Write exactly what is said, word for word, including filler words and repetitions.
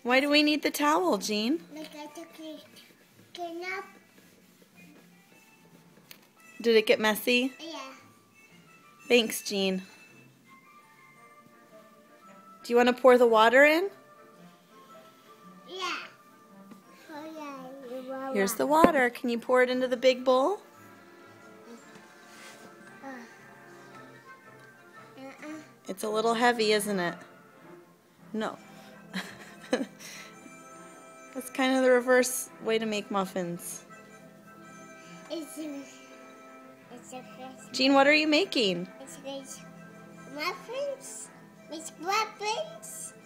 Why do we need the towel, Jean? Did it get messy? Yeah. Thanks, Jean. Do you want to pour the water in? Yeah. Oh, yeah. Here's the water. Can you pour it into the big bowl? Uh, uh-uh. It's a little heavy, isn't it? No. That's kind of the reverse way to make muffins. It's a, it's a Jean, what are you making? It's muffins. It's muffins.